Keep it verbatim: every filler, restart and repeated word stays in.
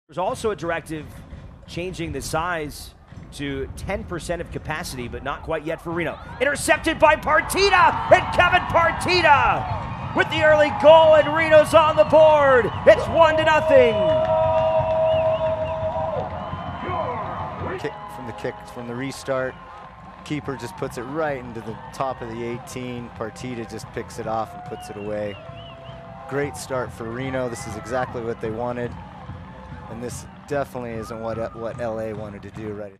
There's also a directive changing the size to ten percent of capacity, but not quite yet for Reno. Intercepted by Partida, and Kevin Partida with the early goal, and Reno's on the board. It's one to nothing. Kick from the kick from the restart. Keeper just puts it right into the top of the eighteen. Partida just picks it off and puts it away. Great start for Reno. This is exactly what they wanted. And this definitely isn't what what L A wanted to do right